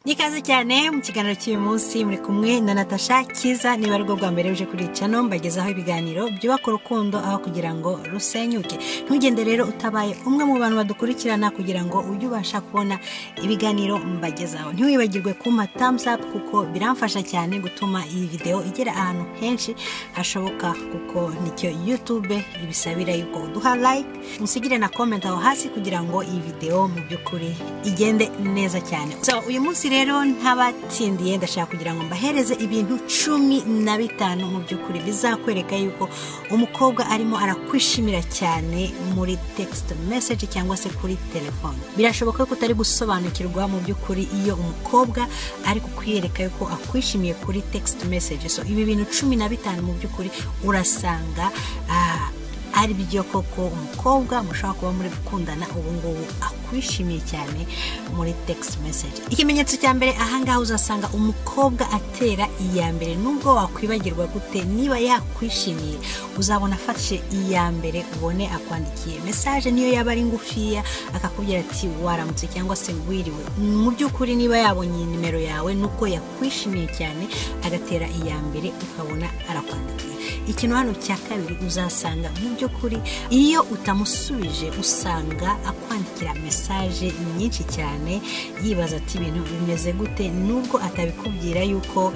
Nikaze cyane mu kiganiro cy'uyu munsi muri kumwe na Natasha Kiza. Niba ari bwo bwa mbere uje kuri channel mbagezaho ibiganiro byubaka urukundo aho kugira ngo rusenyuke. Ntugende rero utabaye umwe mu bantu badukurikirana kugira ngo ujye ubasha kubona ibiganiro mbagezaho. Ntiwibagirwe kumpa thumbs up kuko biramfasha cyane gutuma iyi video igera ahantu henshi hashoboka, kuko nicyo YouTube ibisabira yuko uduha like, musigire na comment aho hasi kugira ngo iyi video mu byukuri igende neza cyane. So uyu munsi rero ntabatsindiye, ndashaka kugira ngo mbahereze ibintu 15 mu byukuri bizakwereka yuko umukobwa arimo arakwishimira cyane muri text message cyangwa se kuri telefone. Birashoboka ko utari gusobanukirwa mu byukuri iyo umukobwa ari kukwiyereka yuko akwishimiye kuri text message. So ibi bintu 15 mu byukuri urasanga ari byo koko umukobwa mushaka kuba muri gukundana ubu ngubu akwishimiye cyane muri text message. Ikimenyetso cya mbere ahangaha uzasanga umukobwa atera iya mbere, nubwo wakwibagirwa gute niba yakwishimiye uzabona afashe iya mbere, ubone akwandikiye message niyo yaba ari ngufiya akakubwira ati waramutse cyangwa se wiriwe. Mu byukuri niba yabonye nimero yawe nuko yakwishimiye cyane agatera iya mbere ukabona arakwandikiye. Ikintu hano cya kabiri uzasanga mu byukuri iyo utamusubije usanga akwandikira message nyinshi cyane yibaza ati ibintu bimeze gute, nubwo atabikubwira yuko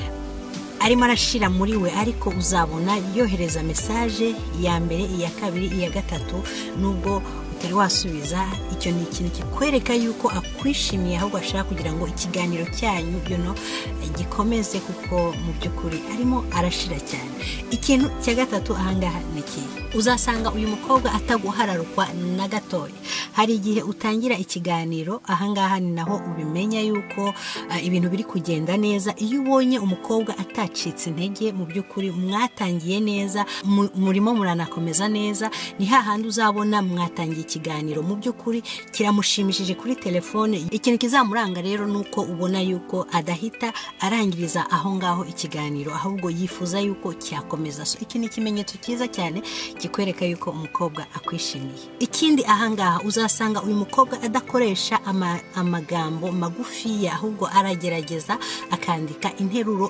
arimo arashira muri we, ariko uzabona yohereza message ya mbere, iya kabiri, iya gatatu, nubwo utari wasubiza. Icyo ni ikintu kikwereka yuko akwishimiye ahubwo ashaka kugira ngo ikiganiro cyanyu gikomeze, kuko mu byukuri arimo arashira cyane. Ikintu cya gatatu ahangaha niki uzasanga uyu mukobwa ataguhararukwa na gatoya. Hari igihe utangira ikiganiro, ahangaha ni naho ubimenya yuko ibintu biri kugenda neza. Iyo ubonye umukobwa atacitse intege, mu byukuri mwatangiye neza, murimo muranakomeza neza, ni hahandi uzabona mwatangiye ikiganiro mu byukuri kiramushimishije kuri telefone. Ikintu kizamuranga rero nuko ubona yuko adahita arangiriza aho ngaho ikiganiro, ahubwo yifuza yuko cyakomeza. So iki ni ikimenyetso cyiza cyane kikwereka yuko umukobwa akwishimiye. Ikindi ahangaha uzasanga uyu mukobwa adakoresha amagambo magufiya, ahubwo aragerageza akandika interuro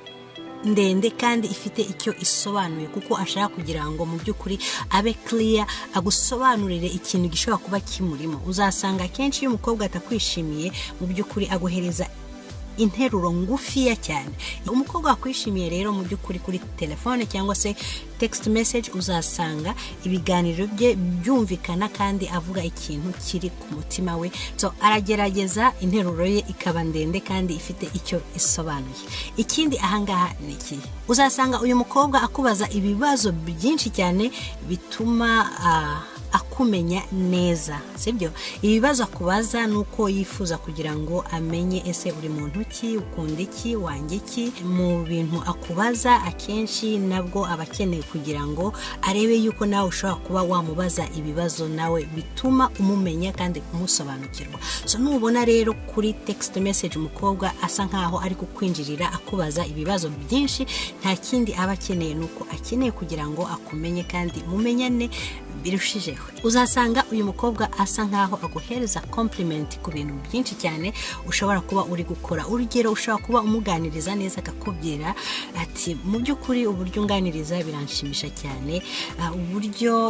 ndende kandi ifite icyo isobanuye, kuko ashaka kugira ngo mu byukuri abe clear, agusobanurire ikintu gishobora kuba kimurimo. Uzasanga kenshi iyo umukobwa atakwishimiye mu byukuri aguhereza interuro ngufiya cyane. Umukobwa akwishimiye rero mu byukuri kuri telefone cyangwa se text message, uzasanga ibiganiro bye byumvikana kandi avuga ikintu kiri ku mutima we. So aragerageza interuro ye ikaba ndende kandi ifite icyo isobanuye. Ikindi ahangaha niki uzasanga uyu mukobwa akubaza ibibazo byinshi cyane bituma akumenya neza, sibyo? Ibibazo akubaza nuko yifuza kugira ngo amenye ese uri muntu ki, ukunda iki, wanjye ki. Mu bintu akubaza akenshi nabwo abakeneye kugira ngo arebe yuko nawe ushobora kuba wamubaza ibibazo nawe bituma umumenya kandi umusobanukirwa. So nubona rero kuri text message umukobwa asa nkaho ari kukwinjirira akubaza ibibazo byinshi, nta kindi aba akeneye, nuko akeneye kugira ngo akumenye kandi mumenyane birushijeho. Uzasanga uyu mukobwa asa nkaho aguhereza compliment ku bintu byinshi cyane ushobora kuba uri gukora. Urugero, ushobora kuba umuganiriza neza akakubwira ati mu byukuri uburyo unganiriza biranshimisha cyane, uburyo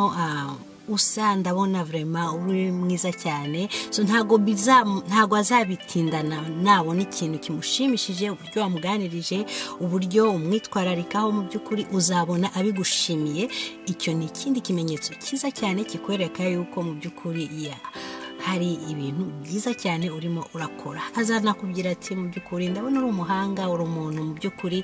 usa ndabona vraiment uri mwiza cyane. So ntago azabitindana, nabona ikintu kimushimishije, uburyo wamuganirije, uburyo umwitwararikaho, mu byukuri uzabona abigushimiye. Icyo ni ikindi kimenyetso cyiza cyane kikwereka yuko mu byukuri hari ibintu byiza cyane urimo urakora. Azanakubwira ati mu byukuri ndabona uri umuhanga, uri umuntu mu byukuri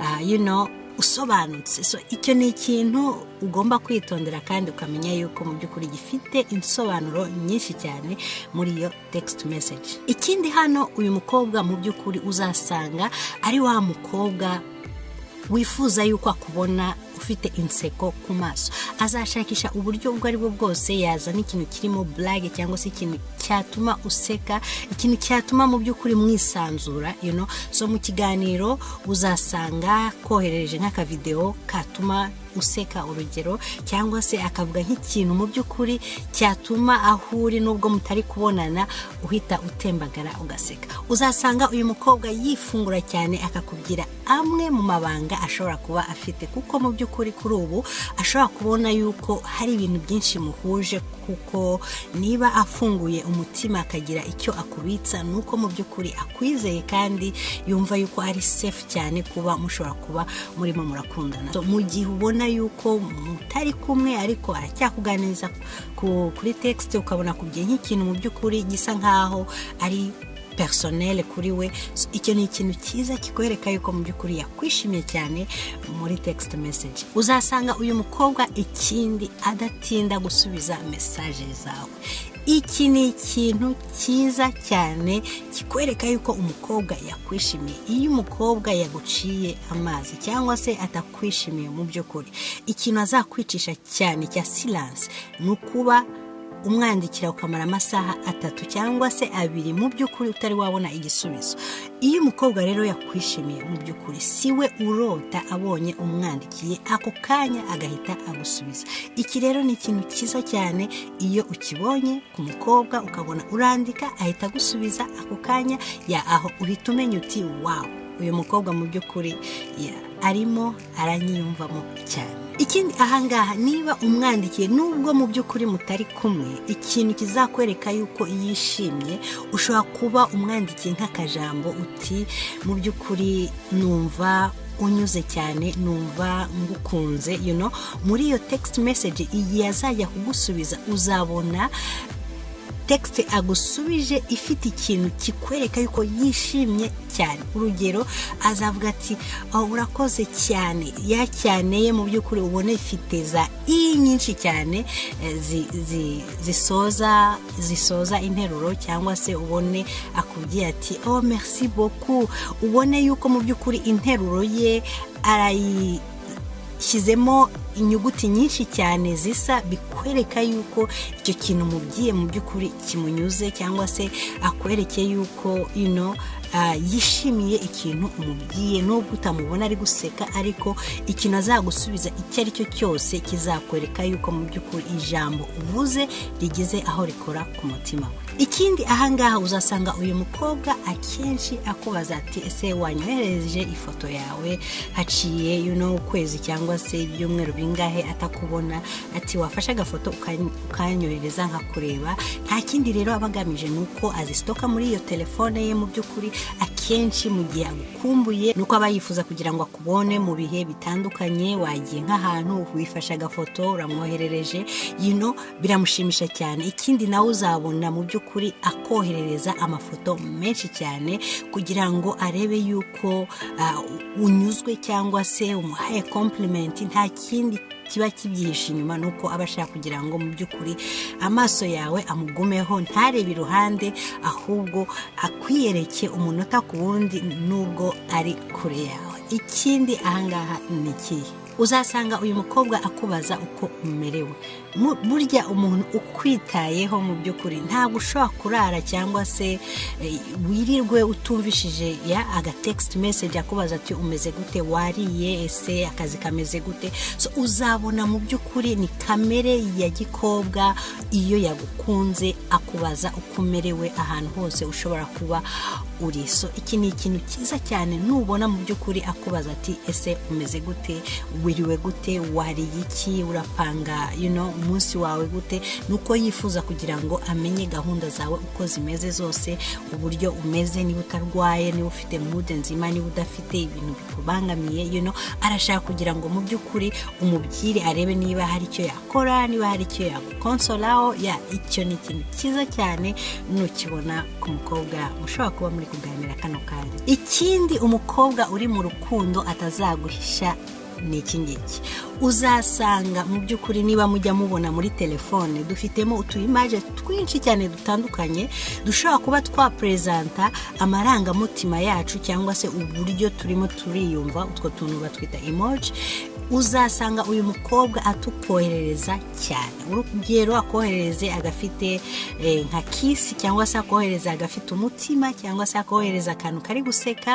usobanutse. So icyo ni ikintu ugomba kwitondera kandi ukamenya yuko mu byukuri gifite insobanuro nyinshi cyane muri iyo text message. Ikindi hano uyu mukobwa mu byukuri uzasanga ari wa mukobwa wifuza yuko akubona ufite inseko ku maso. Azashakisha uburyo ubwo ari bwo bwose yazana ikintu kirimo blague cyangwa se ikintu cyatuma useka, ikintu cyatuma mu byukuri mwisanzura, So mu kiganiro uzasanga kohereje nk'aka video katuma useka urugero, cyangwa se akavuga nk'ikintu mu by'ukuri cyatuma ahuri nubwo mutari kubonana uhita utembagara ugaseka. Uzasanga uyu mukobwa yifungura cyane akakubwira amwe mu mabanga ashobora kuba afite, kuko mu by'ukuri kuri ubu ashobora kubona yuko hari ibintu byinshi muhuje, kuko niba afunguye umutima akagira icyo akubitsa nuko mu by'ukuri akwizeye kandi yumva yuko ari safe cyane kuba mushobora kuba murimo murakundana. So, mu gihe ubona yuko mutari kumwe ariko aracyakuganiriza kuri text, ukabona kubye nk'ikintu mu by'ukuri gisa nkaho ari personnel kuri we, icyo ni ikintu cyiza kikwereka yuko mu by'ukuri yakwishimiye cyane muri text message. Uzasanga uyu mukobwa ikindi adatinda gusubiza message zawe. Iki ni ikintu cyiza cyane kikwereka yuko umukobwa yakwishimiye. Iyo umukobwa yaguciye amazi cyangwa se atakwishimiye mu by'ukuri, ikintu azakwicisha cyane cya silence ni ukuba umwandikira ukamara amasaha 3 cyangwa se 2 mu by'ukuri utari wabona igisubizo. Iyo umukobwa rero yakwishimiye mu by'ukuri, siwe urota abonye umwandikiye ako kanya agahita agusubiza. Iki rero ni ikintu cyiza cyane iyo ukibonye ku mukobwa ukabona urandika ahita agusubiza ako kanya, ya aho uhita umenya uti wow, uyu mukobwa mu by'ukuri arimo aranyiyumvamo cyane. Ikindi ahangaha, niba umwandikiye nubwo mu by'ukuri mutari kumwe, ikintu kizakwereka yuko yishimye, ushobora kuba umwandikiye nk'akajambo uti mu by'ukuri numva unyuze cyane, numva ngukunze, muri iyo text message iyi yazajya kugusubiza uzabona text agusubije ifite ikintu kikwereka yuko yishimye cyane. Urugero, azavuga ati urakoze cyane, yacyaneye mu by'ukuri ubone ifite za i nyinshi cyane zisoza interuro, cyangwa se ubone akubwiye ati merci beaucoup, ubone yuko mu by'ukuri interuro ye arayishyizemo inyuguti nyinshi cyane zisa, bikwereka yuko icyo kintu mubwiye mu by'ukuri kimunyuze, cyangwa se akwereke yuko yishimiye ikintu umubwiye, nubwo utamubona ari guseka, ariko ikintu azagusubiza icyo ari cyo cyose kizakwereka yuko mu by'ukuri ijambo uvuze rigeze aho rikora ku mutima we. Ikindi ahangaha uzasanga uyu mukobwa akenshi akubaza ati ese wanyohereje ifoto yawe haciye ukwezi cyangwa se ibyumweru bingahe atakubona, ati wafashe agafoto ukanyohereza nkakureba. Nta kindi rero abagamije nuko azisitoka muri iyo telefone ye. Mu by'ukuri akenshi mu gihe agukumbuye nuko aba yifuza kugira ngo akubone mu bihe bitandukanye, wagiye nk'ahantu wifashe agafoto uramwoherereje, biramushimisha cyane. Ikindi nawe uzabona mu by'ukuri akoherereza amafoto menshi cyane kugira ngo arebe yuko unyuzwe cyangwa se umuhaye compliment. Nta kindi kiba kibyihishe inyuma, nuko aba ashaka kugira ngo mu by'ukuri amaso yawe amugumeho, ntarebe iruhande, ahubwo akwiyereke umunota ku wundi nubwo ari kure yawe. Ikindi ahangaha ni ikihe? Uzasanga uyu mukobwa akubaza uko umerewe. Burya umuntu ukwitayeho mu by'ukuri ntabwo ushobora kurara cyangwa se wirirwe utumvishije aga text message akubaza ati umeze gute, wariye, ese akazi kameze gute. So uzabona mu by'ukuri ni kamere ya gikobwa iyo yagukunze akubaza uko umerewe ahantu hose ushobora kuba uri. So iki ni ikintu cyiza cyane nubona mu by'ukuri akubaza ati ese umeze gute, wiriwe gute, wariye iki, urapanga umunsi wawe gute, nuko yifuza kugira ngo amenye gahunda zawe uko zimeze zose, uburyo umeze, niba utarwaye, niba ufite mood nzima, niba udafite ibintu bikubangamiye, arashaka kugira ngo mu by'ukuri umubwire, arebe niba hari icyo yakora, niba hari icyo yagukonsolaho. Icyo ni ikintu cyiza cyane nukibona ku mukobwa mushobora kuba muri kuganira kano kanya. Ikindi umukobwa uri mu rukundo atazaguhisha ni iki ngiki. Uzasanga mu by'ukuri niba mujya mubona muri telefone dufitemo utuimaje twinshi cyane dutandukanye, dushobora kuba twapresenta amarangamutima yacu cyangwa se uburyo turimo turiyumva. Utwo tuntu batwita emoji. uzasanga uyu mukobwa atukoherereza cyane. Urugero akoherereze agafite nka kisi, cyangwa se akohereza agafite umutima, cyangwa se akohereza akantu kari guseka,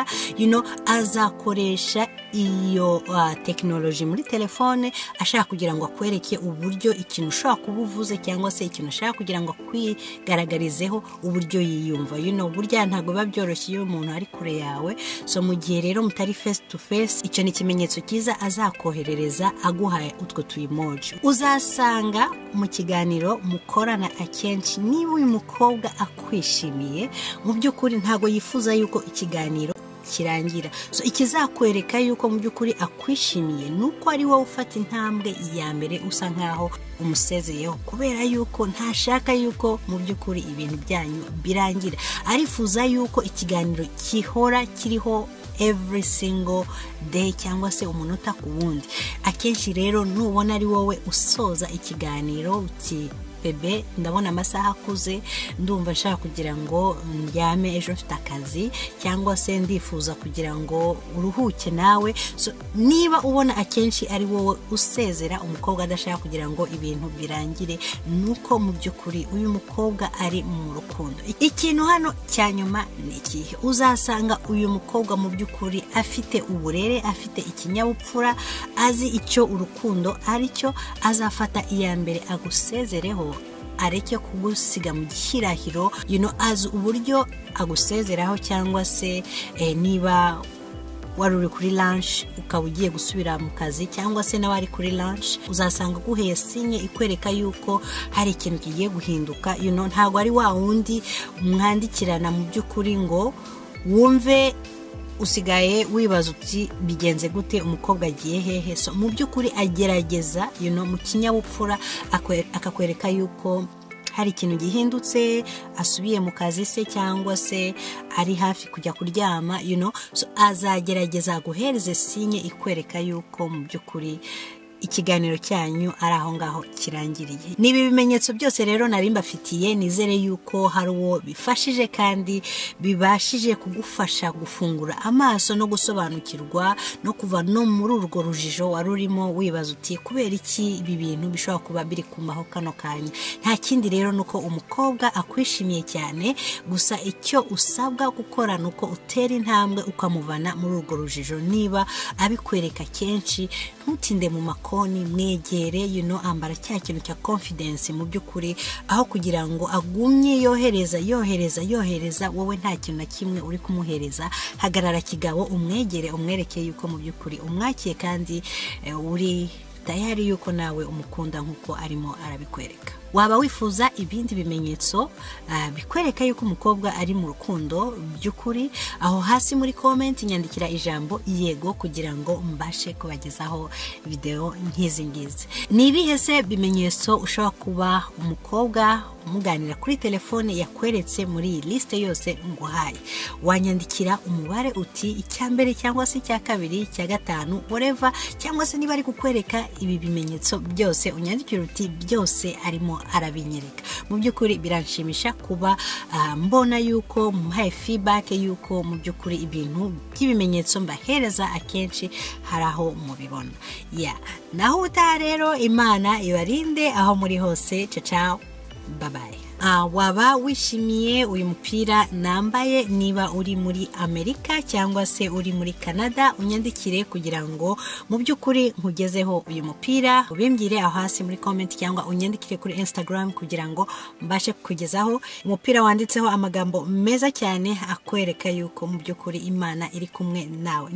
azakoresha iyo tekinoloji muri telefone ashaka kugira ngo akwereke uburyo ikintu ushobora kuba uvuze, cyangwa se ikintu ashaka kugira ngo akwigaragarizeho uburyo yiyumva. Burya ntabwo biba byoroshye iyo umuntu ari kure yawe. So mu gihe rero mutari face to face, icyo ni ikimenyetso cyiza azakoherereza aguhaye utwo tuyimoji. Uzasanga mu kiganiro mukorana akenshi, niba uyu mukobwa akwishimiye, mu by'ukuri ntabwo yifuza yuko ikiganiro kirangira. So ikizakwereka yuko mu by'ukuri akwishimiye nuko ari wowe ufata intambwe ya mbere usa nkaho umusezeyeho, kubera yuko ntashaka yuko mu by'ukuri ibintu byanyu birangira. Arifuza yuko ikiganiro gihora kiriho every single day, cyangwa se umunota ku wundi. Akenshi rero nubona ari wowe usoza ikiganiro uti bebe, ndabona amasaha akuze, ndumva nshaka kugira ngo ndyame, ejo mfite akazi, cyangwa se ndifuza kugira ngo uruhuke nawe. So niba ubona akenshi ari wowe usezera umukobwa adashaka kugira ngo ibintu birangire, nuko mu by'ukuri uyu mukobwa ari mu rukundo. Ikintu hano cya nyuma ni ikihe? Uzasanga uyu mukobwa mu by'ukuri afite uburere, afite ikinyabupfura, azi icyo urukundo ari cyo. Azafata iya mbere agusezereho, areke kugusiga mu gihirahiro, azi uburyo agusezeraho. Cyangwa se niba wari uri kuri lunch ukaba ugiye gusubira mu kazi, cyangwa se nawe ari kuri lunch, uzasanga guheye sinye ikwereka yuko hari ikintu kigiye guhinduka. Ntabwo ari wa wundi mwandikirana mu by'ukuri ngo wumve usigaye wibaza uti bigenze gute, umukobwa agiye hehe. So mu by'ukuri agerageza mu kinyabupfura akakwereka yuko hari ikintu gihindutse, asubiye mu kazi se, cyangwa se ari hafi kujya kuryama. So azagerageza guhereza sinye ikwereka yuko mu by'ukuri ikiganiro cyanyu ari aho ngaho kirangiriye. Nibi bimenyetso byose rero nari mbafitiye, nizere yuko hari uwo bifashije kandi bibashije kugufasha gufungura amaso no gusobanukirwa no kuva no muri urwo rujijo wari urimo wibaza uti kubera iki ibi bintu bishobora kuba biri kumaho kano kanya. Nta kindi rero nuko umukobwa akwishimiye cyane, gusa icyo usabwa gukora nuko utera intambwe ukamuvana muri urwo rujijo. Niba abikwereka kenshi, ntutinde mu makoni, mwegere, ambara cya kintu cya confidence mu by'ukuri, aho kugira ngo agumye yohereza wowe nta kintu na kimwe uri kumuhereza. Hagarara kigabo, umwegere, umwereke yuko mu by'ukuri umwakiye kandi uri tayari yuko nawe umukunda nkuko arimo arabikwereka. Waba wifuza ibindi bimenyetso bikwereka yuko umukobwa ari mu rukundo by'ukuri, aho hasi muri comment nyandikira ijambo yego kugira ngo mbashe kubagezaho video nk'izi ngizi. Nibihe se bimenyetso ushobora kuba umukobwa muganira kuri telefone yakweretse muri iyi liste yose nguhaye? Wanyandikira umubare uti icyambere, cyangwa se icya kabiri, icya gatanu, whatever, cyangwa se niba ari kukwereka ibi bimenyetso byose unyandikira uti byose arimo arabinyereka. Mu by'ukuri biranshimisha kuba mbona yuko muhaye feedback yuko mu by'ukuri ibintu by'ibimenyetso mbahereza akenshi hari aho mubibona. Naho utaha rero, Imana ibarinde aho muri hose. Ciao, bye bye. Waba wishimiye uyu mupira nambaye, niba uri muri Amerika cyangwa se uri muri Canada, unyandikire kugira ngo mu by'ukuri nkugezeho uyu mupira. Ubimbwire aho hasi muri comment, cyangwa unyandikire kuri Instagram kugira ngo mbashe kukugezaho umupira wanditseho amagambo meza cyane akwereka yuko mu by'ukuri Imana iri kumwe nawe.